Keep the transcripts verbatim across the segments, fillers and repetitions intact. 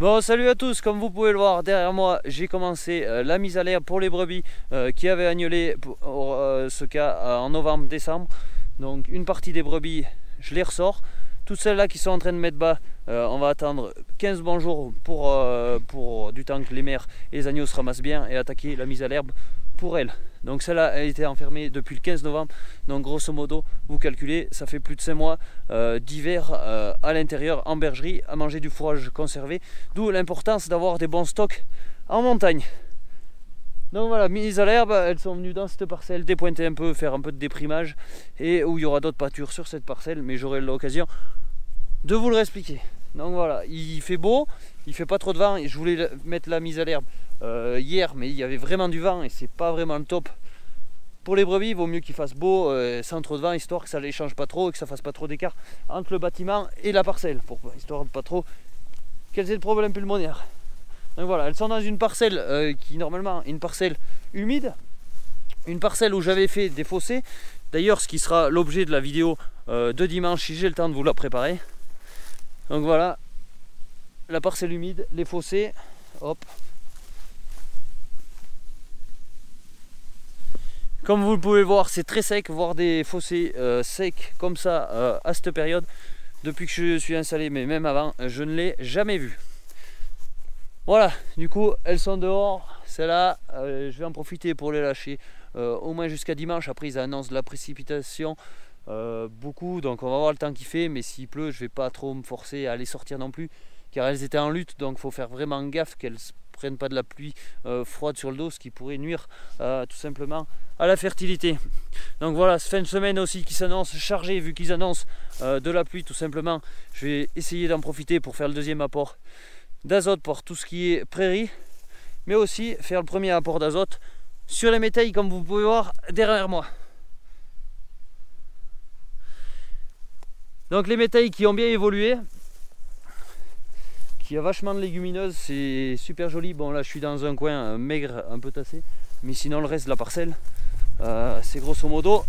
Bon, salut à tous, comme vous pouvez le voir derrière moi, j'ai commencé euh, la mise à l'herbe pour les brebis euh, qui avaient agnolé pour euh, ce cas euh, en novembre-décembre. Donc une partie des brebis, je les ressors. Toutes celles-là qui sont en train de mettre bas, euh, on va attendre quinze bons jours pour, euh, pour du temps que les mères et les agneaux se ramassent bien et attaquer la mise à l'herbe pour elles. Donc celle-là a été enfermée depuis le quinze novembre, donc grosso modo vous calculez, ça fait plus de cinq mois euh, d'hiver euh, à l'intérieur en bergerie à manger du fourrage conservé, d'où l'importance d'avoir des bons stocks en montagne. Donc voilà, mise à l'herbe, elles sont venues dans cette parcelle dépointer un peu, faire un peu de déprimage, et où il y aura d'autres pâtures sur cette parcelle, mais j'aurai l'occasion de vous le réexpliquer. Donc voilà, il fait beau, il fait pas trop de vent, et je voulais mettre la mise à l'herbe euh, hier, mais il y avait vraiment du vent et c'est pas vraiment le top. Pour les brebis, il vaut mieux qu'il fasse beau euh, sans trop de vent, histoire que ça les change pas trop et que ça fasse pas trop d'écart entre le bâtiment et la parcelle, pour, histoire de pas trop qu'elles aient le problème pulmonaire. Donc voilà, elles sont dans une parcelle euh, qui normalement est une parcelle humide, une parcelle où j'avais fait des fossés. D'ailleurs, ce qui sera l'objet de la vidéo euh, de dimanche si j'ai le temps de vous la préparer. Donc voilà, la parcelle humide, les fossés, hop. Comme vous le pouvez voir, c'est très sec, voir des fossés euh, secs comme ça euh, à cette période. Depuis que je suis installé, mais même avant, je ne l'ai jamais vu. Voilà, du coup, elles sont dehors. Celles-là, euh, je vais en profiter pour les lâcher euh, au moins jusqu'à dimanche. Après, ils annoncent de la précipitation euh, beaucoup, donc on va voir le temps qu'il fait. Mais s'il pleut, je vais pas trop me forcer à les sortir non plus, car elles étaient en lutte, donc il faut faire vraiment gaffe qu'elles prennent pas de la pluie euh, froide sur le dos, ce qui pourrait nuire euh, tout simplement à la fertilité. Donc voilà, fin de semaine aussi qui s'annonce chargée, vu qu'ils annoncent euh, de la pluie tout simplement. Je vais essayer d'en profiter pour faire le deuxième apport d'azote pour tout ce qui est prairie, mais aussi faire le premier apport d'azote sur les métailles, comme vous pouvez voir derrière moi. Donc les métailles qui ont bien évolué, qui a vachement de légumineuses, c'est super joli. Bon, là je suis dans un coin maigre, un peu tassé, mais sinon le reste de la parcelle euh, c'est grosso modo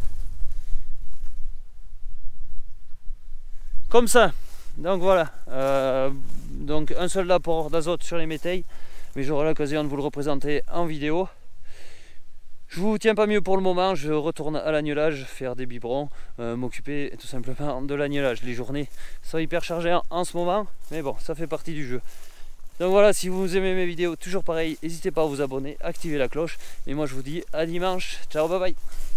comme ça. Donc voilà, euh, donc un seul apport d'azote sur les métailles, mais j'aurai l'occasion de vous le représenter en vidéo. Je vous tiens pas mieux pour le moment, je retourne à l'agnelage, faire des biberons, euh, m'occuper tout simplement de l'agnelage. Les journées sont hyper chargées en, en ce moment, mais bon, ça fait partie du jeu. Donc voilà, si vous aimez mes vidéos, toujours pareil, n'hésitez pas à vous abonner, activer la cloche, et moi je vous dis à dimanche, ciao, bye bye.